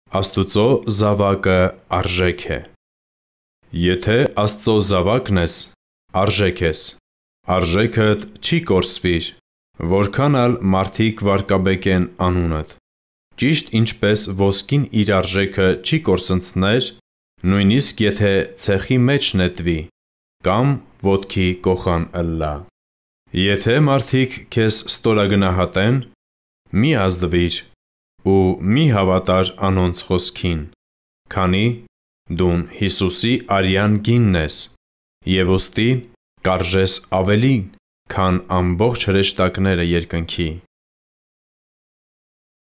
Աստուծո զավակը արժեք է։ Եթե Աստծո զավակն ես, արժեք ես։ Արժեքդ չի կորսվիր, որքան ալ մարդիկ վարկաբեկեն անունդ։ Ճիշտ ինչպես ոսկին իր արժեքը չի կորսնցներ, նույնիսկ եթե ցեխի մեջ նետվի, կամ ոտքի կոխան ըլլա։ Եթե մարդիկ քեզ ստորագնահատեն, մի ազդվիր ու մի հավատար անոնց խոսքին, քանի դուն Հիսուսի արյան գինն ես, և ուստի կարժես ավելի, քան ամբողջ հրեշտակները երկնքի։